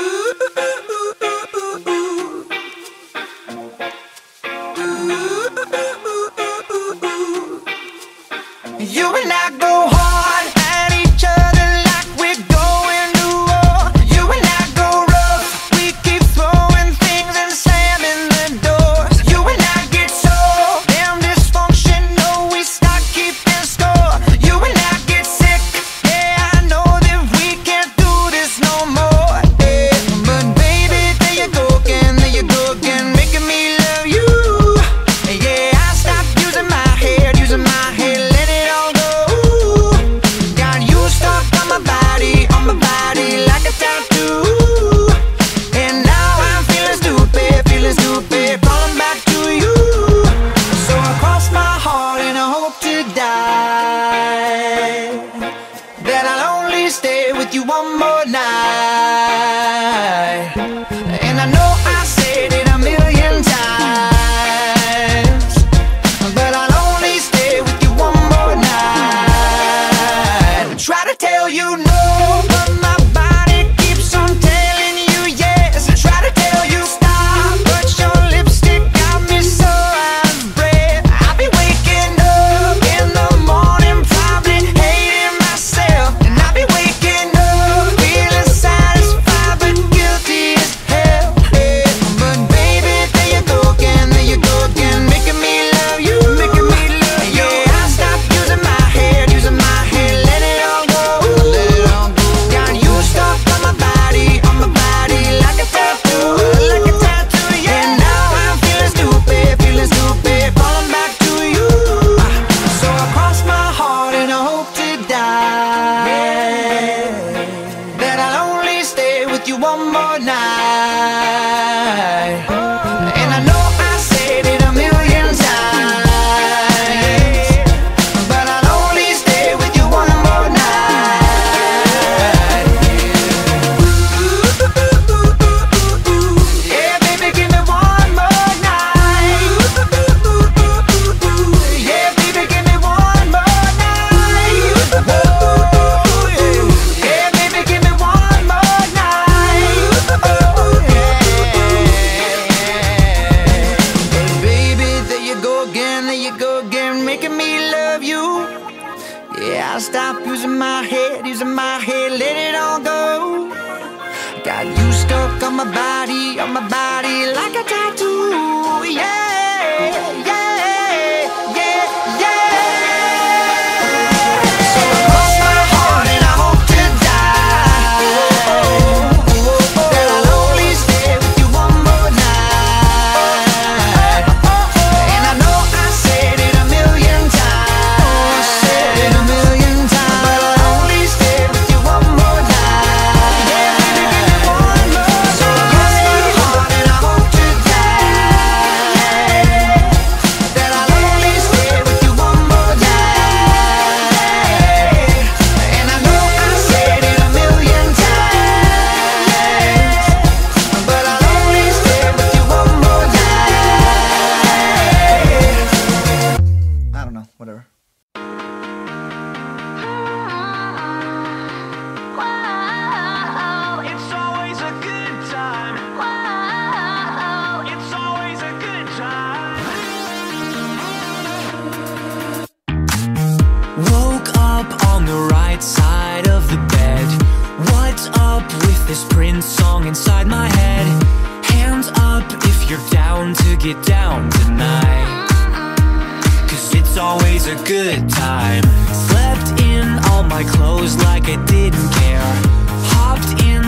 You and I go hard at each other like we're going to war. You and I go rough, we keep throwing things and slamming the doors. You and I get so damn dysfunctional, we start keeping score. You and I get sick, yeah, I know that we can't do this no more, yeah. But baby, there you go again, making me love you. Yeah, I stopped using my head, let it all go. Got you stuck on my body like a tattoo. And now I'm feeling stupid, calling back to you. So I cross my heart and I hope to die, that I'll only stay with you one more night. And I know I said it a million times, but I'll only stay with you one more night. Try to tell you no, but my body keeps on telling you yes. Try to tell you stop, but your lipstick got me so out of breath. I'll be waking up in the morning, probably hating myself. And I'll be waking up feeling satisfied but guilty as hell, yeah. But baby, there you go again, making me love you, yeah. I stopped using my head, let it all go. Got you stuck on my body like a tattoo, yeah. And now I'm feeling stupid, calling back to you. So I cross my heart and I hope to die, that I'll only stay with you one more night. And I know I said it a million times, but I'll only stay with you one more night. Yeah, baby, give me one more night. Yeah, baby, give me one more night. Yeah, baby, give me one more night. Baby, there you go again, making me love you. Yeah, I stopped using my head, let it all go. Got you stuck on my body like a tattoo, yeah, yeah, yeah, yeah. So I cross my heart and I hope to die, that I'll only stay with you one more night. And I know I said it a million times, but I'll only stay with you one more night. Yeah, baby, give me one more. So I cross my heart and I hope to die, that I'll only stay with you one more night. And I know I said it a million times, but I'll only stay with you one more night. I don't know, whatever. It's always a good time. Whoa, it's always a good time. Woke up on the right side of the bed. What's up with this Prince song inside my head? Hands up if you're down to get down tonight, 'cause it's always a good time. Slept in all my clothes like I didn't care. Hopped in